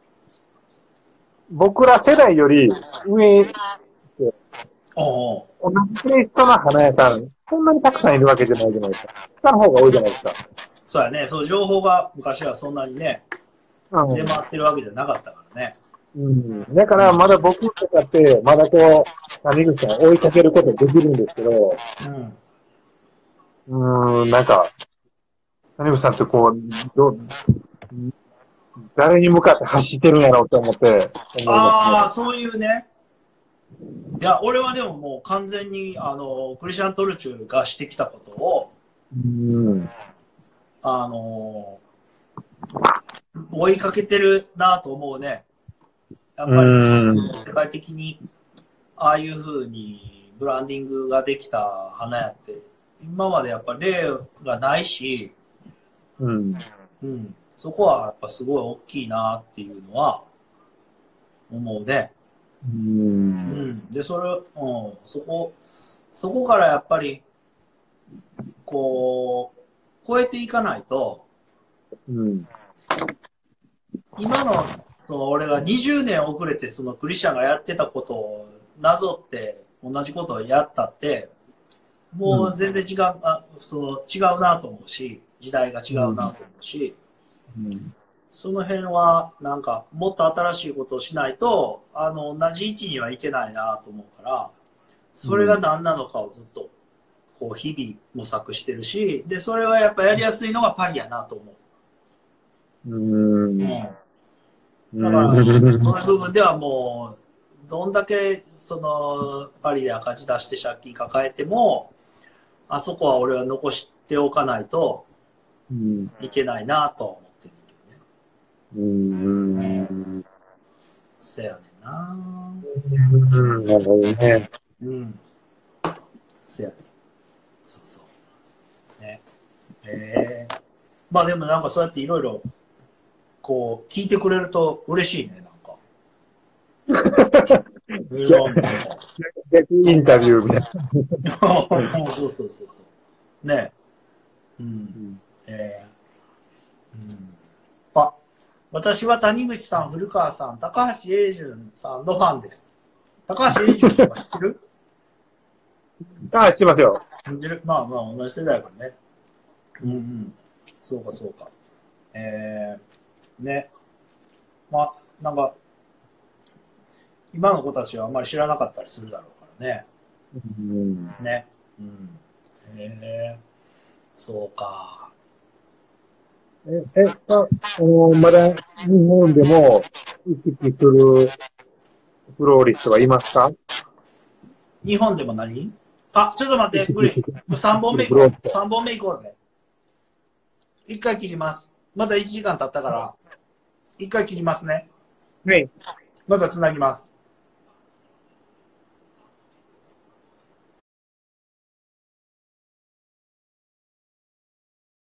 僕ら世代より上って、同じテイストの花屋さん、そんなにたくさんいるわけじゃないじゃないですか。下の方が多いじゃないですか。 そうやね。そう、情報が昔はそんなにね、出回ってるわけじゃなかったからね。 だからまだ僕とかって、まだ谷口さんを追いかけることできるんですけど、なんか、谷口さんって誰に向かって走ってるんやろうと思って。 そういうね。いや、俺はでももう完全に、クリスチャン・トルチューがしてきたことを、追いかけてるなと思うね。やっぱり、世界的に、ああいう風にブランディングができた花屋って、今までやっぱ例がないし、そこはやっぱすごい大きいなっていうのは思うね。で、そこからやっぱり、超えていかないと、今の、俺が20年遅れて、クリスチャンがやってたことをなぞって同じことをやったって、もう全然違うなと思うし、時代が違うなと思うし、その辺は、なんか、もっと新しいことをしないと、同じ位置にはいけないなと思うから、それが何なのかをずっと、日々模索してるし、で、それはやっぱやりやすいのがパリやなと思う。だから、その部分ではもう、どんだけ、パリで赤字出して借金抱えても、あそこは俺は残しておかないといけないなとは思ってるけどね。せやねんな。 なるほどね。 せやねん。そうそう。ね。まあでもなんかそうやっていろいろ、聞いてくれると嬉しいね、なんか。 インタビューみたいな。そう。ね。私は谷口さん、古川さん、高橋英順さんのファンです。高橋英順とか知ってる？ 知ってますよ。 知ってる？まあ同じ世代からね。そうか。ね。なんか、今の子たちはあんまり知らなかったりするだろうからね。ね。そうか。 まだ日本でも意識するフローリストはいますか？ 日本でも何？ちょっと待って、3本目行こうぜ。1回切ります。まだ1時間経ったから、1回切りますね。 はい。 また繋ぎます。